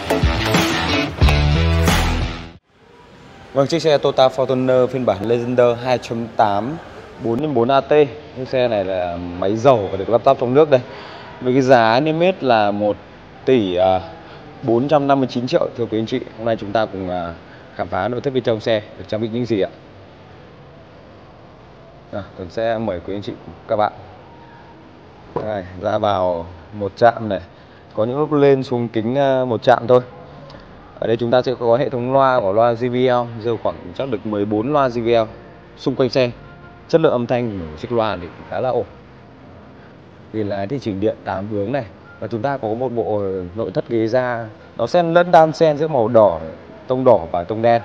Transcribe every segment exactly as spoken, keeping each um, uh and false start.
Vâng, chiếc xe Toyota Fortuner phiên bản Legender hai chấm tám bốn nhân bốn A T. Chiếc xe này là máy dầu và được lắp ráp trong nước đây. Với cái giá niêm yết là một tỷ bốn trăm năm mươi chín triệu. Thưa quý anh chị, hôm nay chúng ta cùng khám phá nội thất bên trong xe được trang bị những gì ạ. À, Tuấn sẽ mời quý anh chị các bạn đây, ra vào một trạm này, có những lúc lên xuống kính một trạm thôi. Ở đây chúng ta sẽ có hệ thống loa của loa gi vê lờ, giờ khoảng chắc được mười bốn loa gi vê lờ xung quanh xe. Chất lượng âm thanh của chiếc loa thì khá là ổn. Vì lái thì chỉnh điện tám hướng này, và chúng ta có một bộ nội thất ghế da nó xen lẫn đan xen giữa màu đỏ, tông đỏ và tông đen.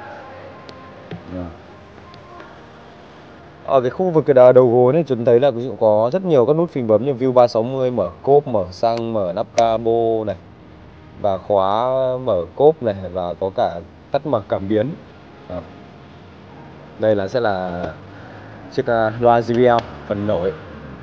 Ở cái khu vực đầu gối này chúng thấy là ví dụ có rất nhiều các nút phím bấm như View ba sáu mươi, mở cốp, mở xăng, mở nắp capo này, và khóa mở cốp này, và có cả tắt mở cảm biến. Đó. Đây là sẽ là chiếc uh, loa gi vê lờ phần nổi.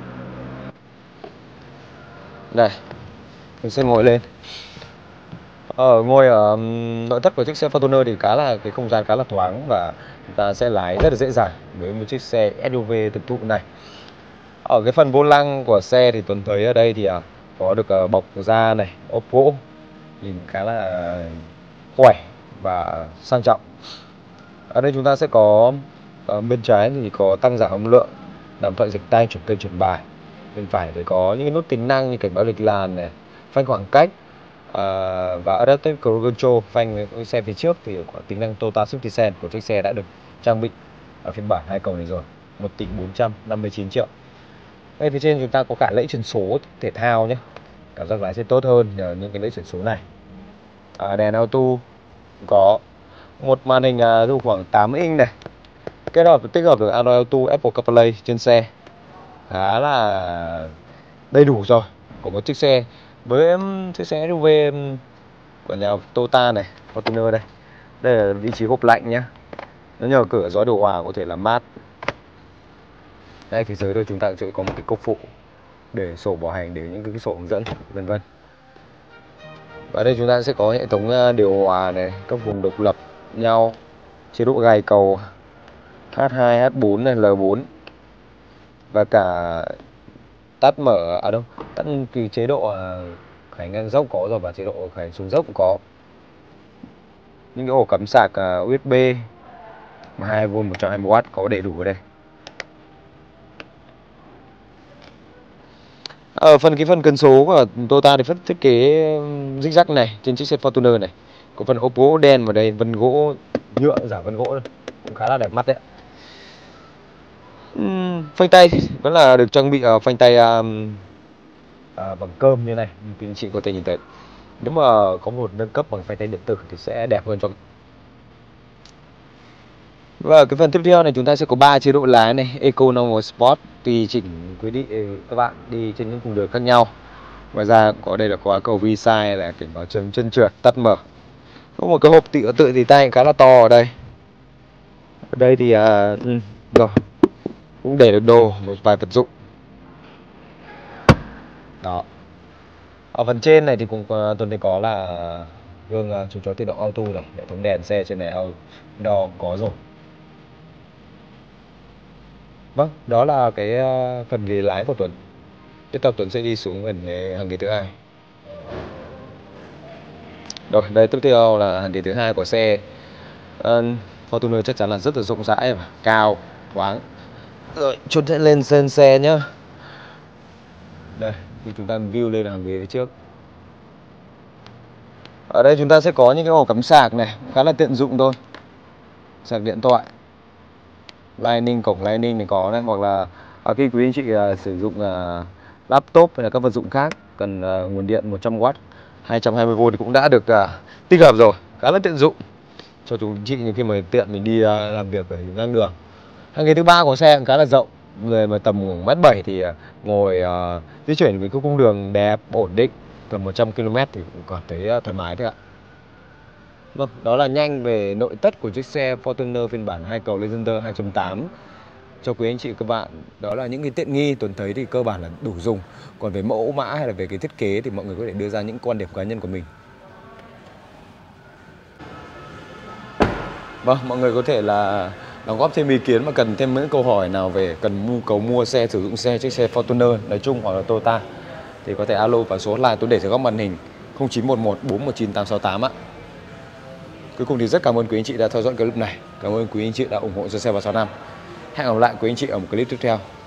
Đây, mình sẽ ngồi lên. Ở ngồi ở um, nội thất của chiếc xe Fortuner thì khá là cái không gian khá là thoáng, và chúng ta sẽ lái rất là dễ dàng với một chiếc xe ét u vê thực thụ này. Ở cái phần vô lăng của xe thì Tuấn thấy ở đây thì uh, có được uh, bọc da này, ốp gỗ, nhìn khá là khỏe và sang trọng. Ở đây chúng ta sẽ có ở bên trái thì có tăng giảm âm lượng, làm thoại dịch tay, chuyển kênh, chuyển bài. Bên phải thì có những cái nút tính năng như cảnh báo lệch làn này, phanh khoảng cách, uh, và Adaptive Cruise Control. Phanh với xe phía trước thì có tính năng Toyota Safety Sense của chiếc xe đã được trang bị ở phiên bản hai cầu này rồi, một tỷ bốn trăm năm mươi chín triệu. Ngay phía trên chúng ta có cả lẫy chuyển số thể thao nhé, cảm giác lái sẽ tốt hơn nhờ những cái lẫy chuyển số này. À, đèn auto có một màn hình uh, khoảng tám inch này, kết hợp tích hợp được Android Auto, Apple CarPlay trên xe, khá là đầy đủ rồi của một chiếc xe. Với um, chiếc xe ét u vê um, của nhà Toyota này, Fortuner đây, đây là vị trí hộp lạnh nhé, nó nhờ cửa gió điều hòa có thể làm mát. Đây, phía dưới đây chúng ta sẽ có một cái cốc phụ để sổ bảo hành, để những cái sổ hướng dẫn vân vân. Và đây chúng ta sẽ có hệ thống điều hòa này, các vùng độc lập nhau, chế độ gài cầu H hai, H bốn này, L bốn, và cả tắt mở à đâu tắt cái chế độ khởi ngang dốc có rồi, và chế độ khởi xuống dốc cũng có. Những cái ổ cắm sạc u ét bê hai vôn một trăm hai mươi oát có đầy đủ ở đây. Ở phần cái phần cần số của Toyota thì thiết kế zig zag này trên chiếc xe Fortuner này, có phần ốp gỗ đen vào đây, vân gỗ nhựa, giả vân gỗ cũng khá là đẹp mắt đấy. Uhm, phanh tay vẫn là được trang bị uh, phanh tay um, uh, bằng cơm như này, như anh chị có thể nhìn thấy. Nếu mà có một nâng cấp bằng phanh tay điện tử thì sẽ đẹp hơn cho. Và cái phần tiếp theo này chúng ta sẽ có ba chế độ lái này, Eco, Normal, Sport, tùy chỉnh quý vị các bạn đi trên những cung đường khác nhau. Ngoài ra có đây là khóa cầu V-Side, là cảnh báo chấm chân trượt, tắt mở. Có một cái hộp tự tự tì tay khá là to ở đây. Ở đây thì uh, rồi cũng để được đồ, một vài vật dụng. Đó. Ở phần trên này thì cũng uh, Tuấn thấy có là gương uh, chống chói tự động auto này, hệ thống đèn xe trên này đo có rồi. Vâng, đó là cái uh, phần ghế lái của Tuấn. Tiếp theo Tuấn sẽ đi xuống phần hàng ghế thứ hai. Rồi, đây tiếp theo là hàng ghế thứ hai của xe. Uh, Fortuner chắc chắn là rất là rộng rãi và cao, thoáng. Rồi, chúng sẽ lên sân xe nhá. Đây, thì chúng ta view lên hàng ghế phía trước. Ở đây chúng ta sẽ có những cái ổ cắm sạc này, khá là tiện dụng thôi. Sạc điện thoại, Lightning, cổng Lightning này có này, hoặc là à, khi quý anh chị uh, sử dụng uh, laptop hay là các vật dụng khác cần uh, nguồn điện một trăm oát, hai trăm hai mươi vôn thì cũng đã được uh, tích hợp rồi, khá là tiện dụng cho chúng chị khi mà tiện mình đi uh, làm việc ở ngang đường. Hàng ghế thứ ba của xe cũng khá là rộng, người mà tầm khoảng mét bảy thì uh, ngồi uh, di chuyển với cái cung đường đẹp, ổn định, tầm một trăm ki lô mét thì cũng cảm thấy uh, thoải mái thế ạ. Vâng, đó là nhanh về nội thất của chiếc xe Fortuner phiên bản hai cầu Legender hai chấm tám cho quý anh chị các bạn. Đó là những cái tiện nghi Tuấn thấy thì cơ bản là đủ dùng. Còn về mẫu mã hay là về cái thiết kế thì mọi người có thể đưa ra những quan điểm cá nhân của mình. Vâng, mọi người có thể là đóng góp thêm ý kiến mà cần thêm những câu hỏi nào về cần nhu cầu mua xe, sử dụng xe, chiếc xe Fortuner nói chung hoặc là Toyota thì có thể alo vào số hotline tôi để dưới góc màn hình không chín một một bốn một chín tám sáu tám ạ. Cuối cùng thì rất cảm ơn quý anh chị đã theo dõi clip này. Cảm ơn quý anh chị đã ủng hộ cho xe vào sáu năm. Hẹn gặp lại quý anh chị ở một clip tiếp theo.